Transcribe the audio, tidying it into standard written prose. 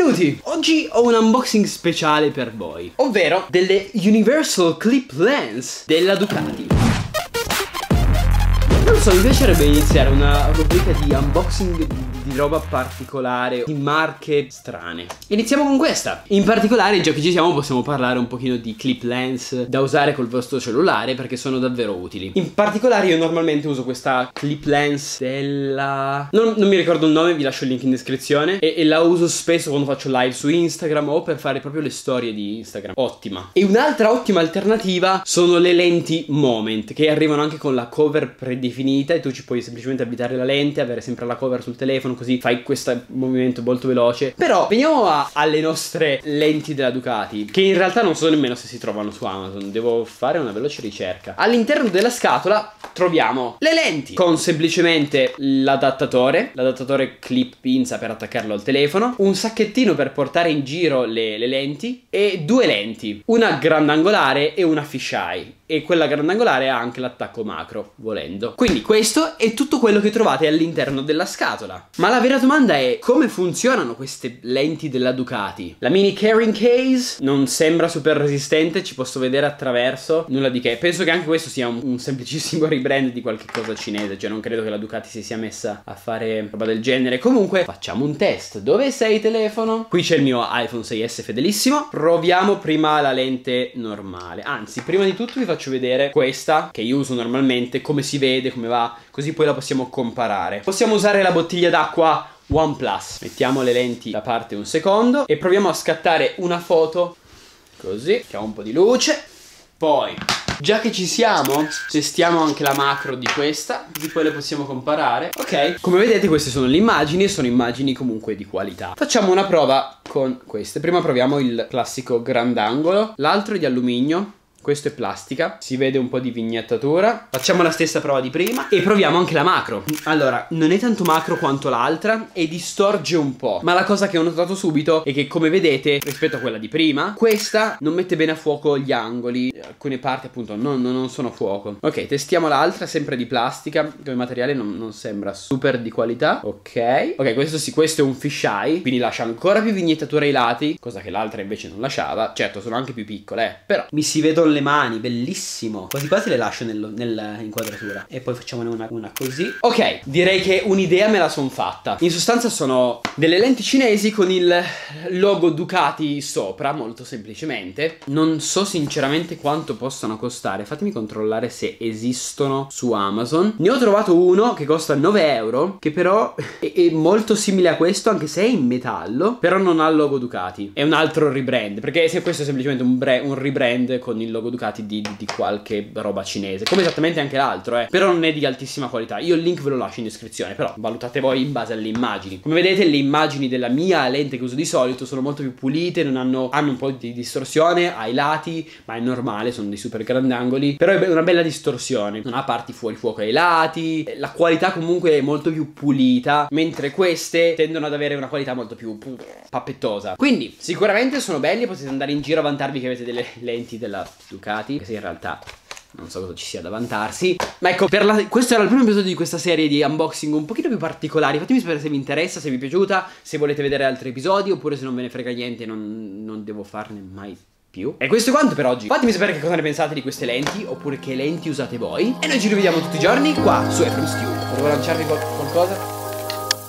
Benvenuti! Oggi ho un unboxing speciale per voi, ovvero delle Universal Clip Lens della Ducati. Non so, mi piacerebbe iniziare una rubrica di unboxing di roba particolare, di marche strane. Iniziamo con questa. In particolare, già che ci siamo, possiamo parlare un pochino di clip lens da usare col vostro cellulare, perché sono davvero utili. In particolare io normalmente uso questa clip lens della... Non mi ricordo il nome, vi lascio il link in descrizione. E la uso spesso quando faccio live su Instagram o per fare proprio le storie di Instagram. Ottima. E un'altra ottima alternativa sono le lenti Moment, che arrivano anche con la cover predefinita e tu ci puoi semplicemente avvitare la lente, avere sempre la cover sul telefono, così fai questo movimento molto veloce. Però veniamo alle nostre lenti della Ducati, che in realtà non so nemmeno se si trovano su Amazon. Devo fare una veloce ricerca. All'interno della scatola troviamo le lenti con semplicemente l'adattatore clip pinza per attaccarlo al telefono, un sacchettino per portare in giro le lenti e due lenti, una grandangolare e una fisheye. E quella grandangolare ha anche l'attacco macro, volendo. Quindi questo è tutto quello che trovate all'interno della scatola. Ma la vera domanda è: come funzionano queste lenti della Ducati? La mini carrying case non sembra super resistente, ci posso vedere attraverso, nulla di che. Penso che anche questo sia un semplicissimo rebrand di qualche cosa cinese, cioè non credo che la Ducati si sia messa a fare roba del genere. Comunque facciamo un test. Dove sei, telefono? Qui c'è il mio iPhone 6S fedelissimo. Proviamo prima la lente normale. Anzi, prima di tutto vi faccio vedere questa che io uso normalmente, come si vede, come va, così poi la possiamo comparare. Possiamo usare la bottiglia d'acqua OnePlus. Mettiamo le lenti da parte un secondo e proviamo a scattare una foto così, mettiamo un po' di luce. Poi, già che ci siamo, testiamo anche la macro di questa, così poi le possiamo comparare. Ok, come vedete queste sono le immagini e sono immagini comunque di qualità. Facciamo una prova con queste. Prima proviamo il classico grandangolo, l'altro è di alluminio. Questo è plastica, si vede un po' di vignettatura. Facciamo la stessa prova di prima e proviamo anche la macro. Allora, non è tanto macro quanto l'altra e distorge un po', ma la cosa che ho notato subito è che, come vedete, rispetto a quella di prima, questa non mette bene a fuoco gli angoli. Alcune parti appunto non sono a fuoco. Ok, testiamo l'altra, sempre di plastica. Come materiale non sembra super di qualità. Ok, questo è un fisheye, quindi lascia ancora più vignettatura ai lati, cosa che l'altra invece non lasciava. Certo, sono anche più piccole, però mi si vedono le mani, bellissimo. Quasi quasi le lascio nella inquadratura. E poi facciamone una così. Ok, direi che un'idea me la son fatta. In sostanza sono delle lenti cinesi con il logo Ducati sopra, molto semplicemente. Non so sinceramente quanto possano costare. Fatemi controllare se esistono su Amazon. Ne ho trovato uno che costa 9 euro, che però è molto simile a questo, anche se è in metallo, però non ha il logo Ducati. È un altro rebrand, perché se questo è semplicemente un rebrand con il logo Ducati di qualche roba cinese, come esattamente anche l'altro, però non è di altissima qualità. Io il link ve lo lascio in descrizione, però valutate voi in base alle immagini. Come vedete, le immagini della mia lente che uso di solito sono molto più pulite, non hanno un po' di distorsione ai lati, ma è normale, sono dei super grandangoli, però è una bella distorsione, non ha parti fuori fuoco ai lati, la qualità comunque è molto più pulita, mentre queste tendono ad avere una qualità molto più pappettosa. Quindi sicuramente sono belli, potete andare in giro a vantarvi che avete delle lenti della Ducati, che se in realtà non so cosa ci sia da vantarsi. Ma ecco, questo era il primo episodio di questa serie di unboxing un pochino più particolari. Fatemi sapere se vi interessa, se vi è piaciuta, se volete vedere altri episodi, oppure se non ve ne frega niente non devo farne mai più. E questo è quanto per oggi. Fatemi sapere che cosa ne pensate di queste lenti, oppure che lenti usate voi. E noi ci rivediamo tutti i giorni qua su Efrem's Tube. Volevo lanciarvi qualcosa?